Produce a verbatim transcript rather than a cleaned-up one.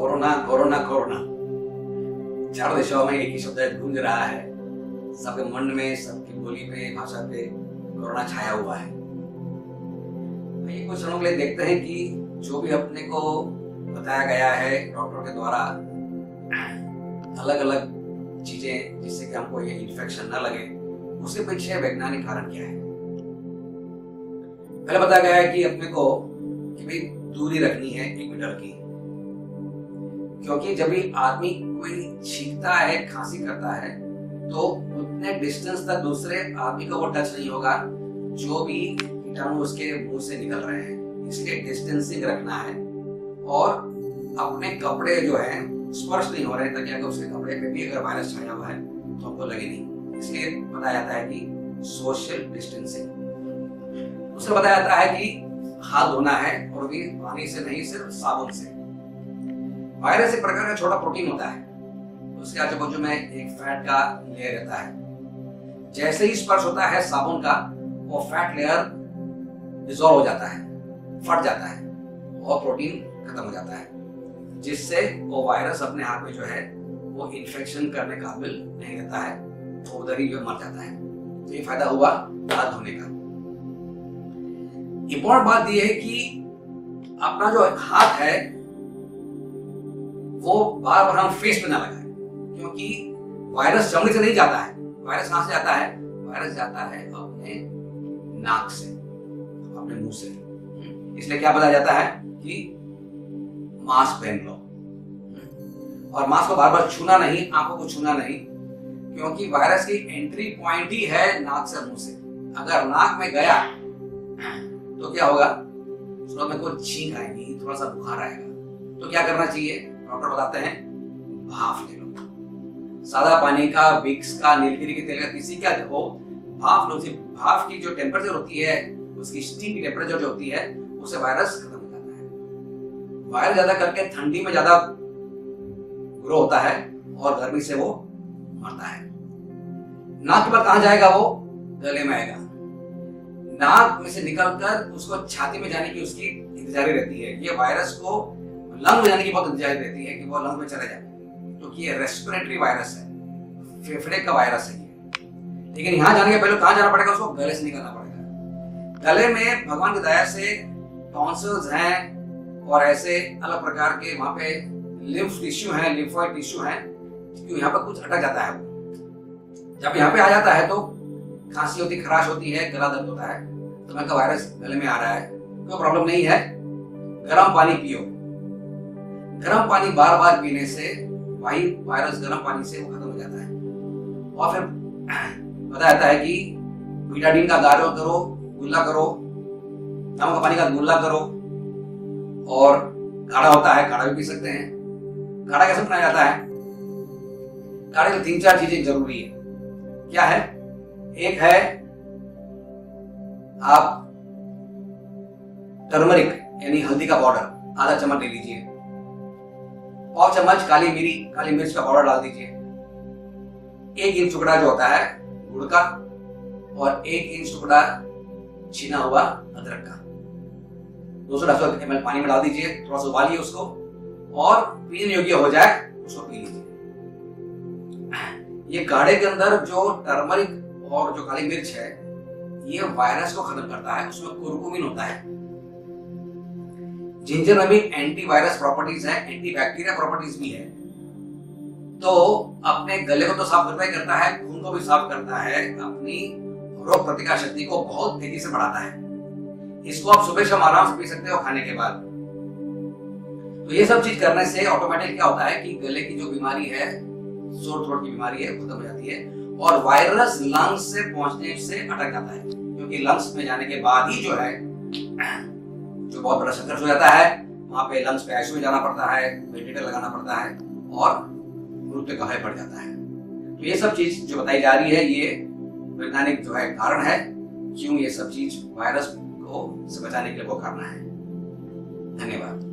Corona corona corona चारों दिशाओं में एक ही शब्द गूंज रहा है। सबके मन में, सबकी बोली पे, भाषा पे कोरोना छाया हुआ है। ये कुछ क्षणों के लिए देखते हैं कि जो भी अपने को बताया गया है डॉक्टर के द्वारा, अलग अलग चीजें जिससे कि हमको ये इन्फेक्शन न लगे, उसके पीछे वैज्ञानिक कारण क्या है। पहले बताया गया है कि अपने को कि भाई दूरी रखनी है एक मीटर की, क्योंकि जब भी आदमी कोई छींकता है, खांसी करता है, तो उतने डिस्टेंस तक दूसरे आदमी को वो टच नहीं होगा जो भी कीटाणु उसके मुंह से निकल रहे हैं। इसलिए डिस्टेंसिंग रखना है और अपने कपड़े जो है स्पर्श नहीं हो रहे, ताकि अगर उसके कपड़े पे भी अगर वायरस छाया हुआ है तो हमको लगे नहीं। इसलिए बताया जाता है कि सोशल डिस्टेंसिंग। दूसरा बताया जाता है कि हाथ धोना है, और भी पानी से नहीं, सिर्फ साबुन से। वायरस एक प्रकार का छोटा प्रोटीन होता है, उसके आजू बाजू में एक फैट का लेयर रहता है। जैसे ही स्पर्श होता है साबुन का, वो फैट लेयर डिसॉल्व हो जाता है, फट जाता है और प्रोटीन खत्म हो जाता है, जिससे वो वायरस अपने आप में जो है वो इन्फेक्शन करने काबिल नहीं रहता है, तो उधर ही जो मर जाता है। तो ये फायदा हुआ हाथ धोने का। इंपॉर्टेंट बात यह है कि अपना जो हाथ है वो बार बार हम फेस पे ना लगाएं, क्योंकि वायरस चमड़ी से नहीं जाता है। वायरस कहां से जाता है? वायरस जाता है अपने नाक से, अपने मुंह से। इसलिए क्या बताया जाता है कि मास्क पहन लो, और मास्क को बार बार छूना नहीं, आंखों को छूना नहीं, क्योंकि वायरस की एंट्री पॉइंट ही है नाक से, मुंह से। अगर नाक में गया तो क्या होगा? शुरू में कोई छींक आएगी, थोड़ा सा बुखार आएगा। तो क्या करना चाहिए? डॉक्टर बताते हैं भाप ले लो। सादा पानी का, विक्स का, नीलगिरी के तेल का, किसी का देखो, भाप लो। भाप की जो टेम्परेचर होती है, उसकी स्टीम की टेम्परेचर जो होती है, उससे वायरस खत्म हो जाता है। वायरस ज्यादा करके ठंडी में ज्यादा ग्रो होता है और गर्मी से वो मरता है। नाक के बाद कहां जाएगा? वो गले में आएगा। नाक में से निकलकर उसको छाती में जाने की उसकी इंतजारी रहती है। ये वायरस को लंग में जाने की बहुत इंतजारी रहती है कि वो लंग में चले जाए, क्योंकि ये रेस्पिरेटरी वायरस है, फेफड़े का वायरस है ये। लेकिन यहां जाने के पहले कहां जाना पड़ेगा? उसको गले से निकलना पड़ेगा। गले में भगवान की दया से टॉन्सिल्स हैं और ऐसे अलग प्रकार के वहां पे लिम्फ टिश्यू हैं, लिम्फोइड टिश्यू हैं, क्योंकि यहाँ पर कुछ अटक जाता है। जब यहाँ पे आ जाता है तो खांसी होती, खराश होती है, गला दर्द होता है, तो मैं का वायरस गले में आ रहा है, कोई प्रॉब्लम नहीं है। गर्म पानी पियो। गर्म पानी बार बार पीने से वही वायरस गर्म पानी से वो खत्म हो जाता है। और फिर बताया जाता है कि बीटाडीन का गाढ़ा करो, गुल्ला करो, नमक का पानी का गुल्ला करो, और काढ़ा होता है, काढ़ा भी पी सकते हैं। काढ़ा कैसे बनाया जाता है? काढ़े में तीन चार चीजें जरूरी है। क्या है? एक है आप टर्मरिक यानी हल्दी का पाउडर आधा चम्मच ले लीजिए, और चम्मच काली मिरी काली मिर्च का पाउडर डाल दीजिए, एक इंच टुकड़ा जो होता है गुड़ का, और एक इंच टुकड़ा छीना हुआ अदरक का। दो सौ ढाई सौ एम एल पानी में डाल दीजिए, थोड़ा सा उबालिए उसको, और पीने योग्य हो जाए उसको पी लीजिए। ये काढ़े के अंदर जो टर्मरिक और जो काली मिर्च है, ये वायरस को खत्म करता है। उसमें कुरकुमिन होता है। जिंजर में भी एंटीवायरस प्रॉपर्टीज है, एंटी बैक्टीरिया प्रॉपर्टीज भी है। तो अपने गले को तो साफ करता ही करता है, खून को भी साफ करता है, अपनी रोग प्रतिकार शक्ति को बहुत तेजी से बढ़ाता है। इसको आप सुबह शाम आराम से पी सकते हो खाने के बाद। तो ये सब चीज करने से ऑटोमेटिक क्या होता है कि गले की जो बीमारी है, सोर थ्रोट की बीमारी है, खत्म हो जाती है, और वायरस लंग्स से पहुंचने से अटक जाता है, क्योंकि लंग्स में जाने के बाद ही जो है जो बहुत बड़ा संघर्ष हो जाता है। वहां पे लंग्स पे आईसीयू में जाना पड़ता है, वेंटिलेटर लगाना पड़ता है, और मृत्यु का भय बढ़ जाता है। तो ये सब चीज जो बताई जा रही है, ये वैज्ञानिक जो है कारण है क्यों ये सब चीज वायरस को से बचाने के लिए वो करना है। धन्यवाद।